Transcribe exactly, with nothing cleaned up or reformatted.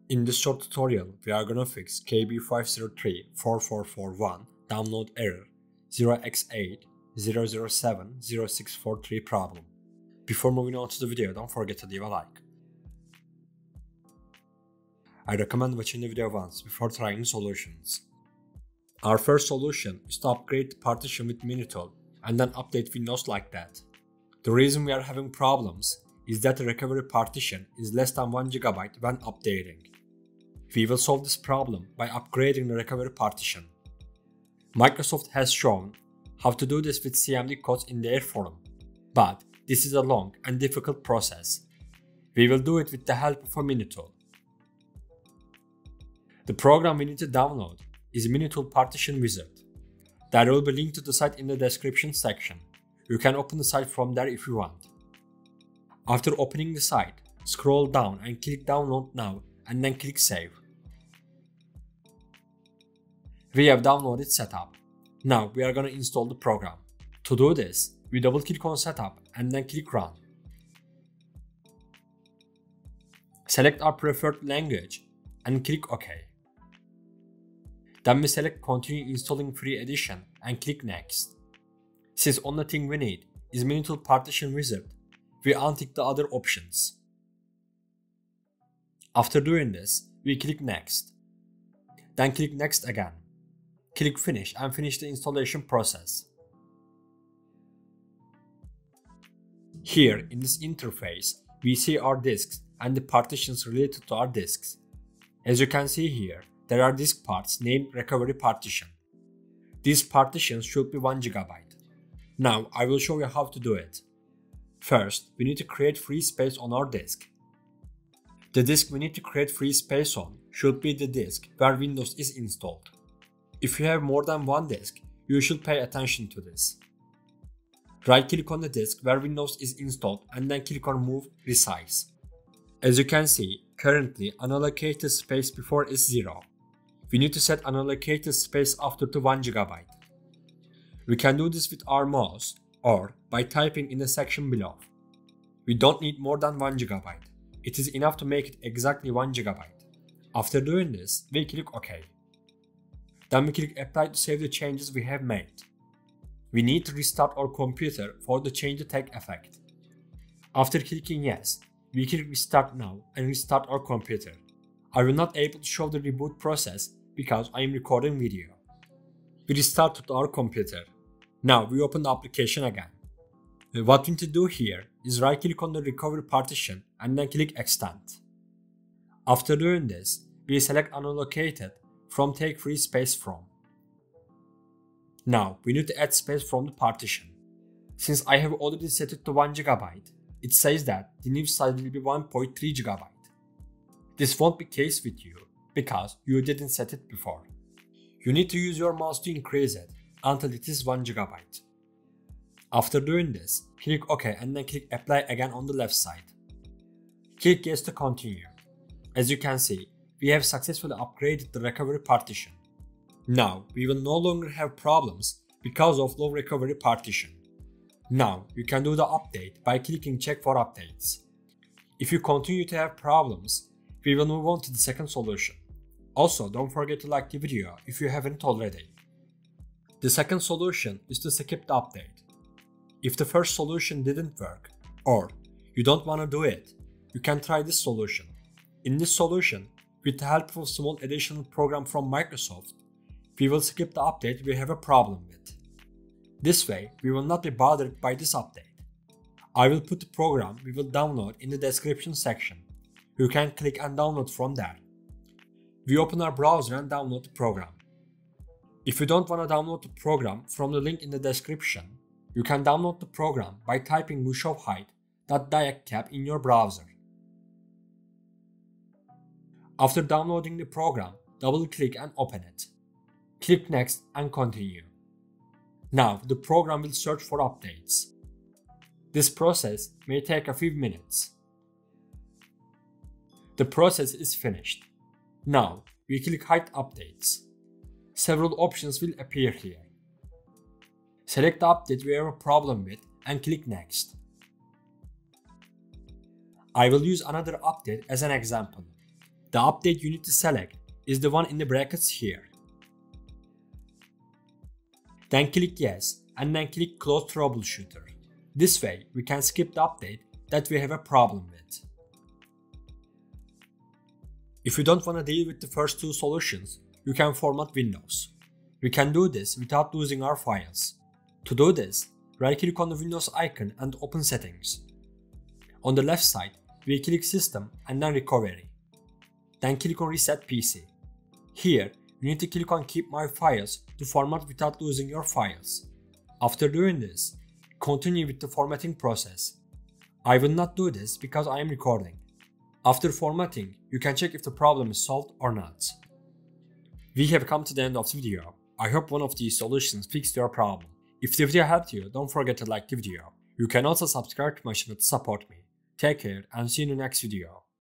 In this short tutorial, we are gonna fix K B five zero three four four four one download error zero x eight zero zero seven zero six four three problem. Before moving on to the video, don't forget to leave a like. I recommend watching the video once before trying solutions. Our first solution is to upgrade the partition with minitool and then update Windows like that. The reason we are having problems is that the recovery partition is less than one gigabyte when updating. We will solve this problem by upgrading the recovery partition. Microsoft has shown how to do this with C M D codes in their forum, but this is a long and difficult process. We will do it with the help of a minitool. The program we need to download is Minitool Partition Wizard. There will be a link to the site in the description section. You can open the site from there if you want. After opening the site, scroll down and click Download Now and then click Save. We have downloaded Setup. Now we are going to install the program. To do this, we double click on Setup and then click Run. Select our preferred language and click OK. Then we select Continue Installing Free Edition and click Next. Since only thing we need is Minitool Partition Wizard, we untick the other options. After doing this, we click Next. Then click Next again. Click Finish and finish the installation process. Here in this interface, we see our disks and the partitions related to our disks. As you can see here, there are disk parts named Recovery Partition. These partitions should be one gigabyte. Now I will show you how to do it. First, we need to create free space on our disk. The disk we need to create free space on should be the disk where Windows is installed. If you have more than one disk, you should pay attention to this. Right-click on the disk where Windows is installed and then click on Move Resize. As you can see, currently unallocated space before is zero. We need to set unallocated space after to one gigabyte. We can do this with our mouse or by typing in the section below. We don't need more than one gigabyte. It is enough to make it exactly one gigabyte. After doing this, we click OK. Then we click Apply to save the changes we have made. We need to restart our computer for the change to take effect. After clicking Yes, we click Restart Now and restart our computer. I will not able to show the reboot process because I am recording video. We restarted our computer. Now we open the application again. What we need to do here is right click on the recovery partition and then click Extend. After doing this, we select Unallocated from Take Free Space From. Now we need to add space from the partition. Since I have already set it to one gigabyte, it says that the new size will be one point three gigabyte. This won't be the case with you because you didn't set it before. You need to use your mouse to increase it until it is one gigabyte. After doing this, click OK and then click Apply again on the left side. Click Yes to continue. As you can see, we have successfully upgraded the recovery partition. Now we will no longer have problems because of low recovery partition. Now you can do the update by clicking Check for Updates. If you continue to have problems, we will move on to the second solution. Also, don't forget to like the video if you haven't already. The second solution is to skip the update. If the first solution didn't work, or you don't want to do it, you can try this solution. In this solution, with the help of a small additional program from Microsoft, we will skip the update we have a problem with. This way, we will not be bothered by this update. I will put the program we will download in the description section. You can click and download from there. We open our browser and download the program. If you don't want to download the program from the link in the description, you can download the program by typing mushovhide.diagcap in your browser. After downloading the program, double click and open it. Click Next and continue. Now the program will search for updates. This process may take a few minutes. The process is finished. Now we click Hide Updates. Several options will appear here. Select the update we have a problem with and click Next. I will use another update as an example. The update you need to select is the one in the brackets here. Then click Yes and then click Close Troubleshooter. This way we can skip the update that we have a problem with. If you don't want to deal with the first two solutions, you can format Windows. We can do this without losing our files. To do this, right-click on the Windows icon and open Settings. On the left side, we click System and then Recovery. Then click on Reset P C. Here, you need to click on Keep My Files to format without losing your files. After doing this, continue with the formatting process. I will not do this because I am recording. After formatting, you can check if the problem is solved or not. We have come to the end of the video. I hope one of these solutions fixed your problem. If the video helped you, don't forget to like the video. You can also subscribe to my channel to support me. Take care and see you in the next video.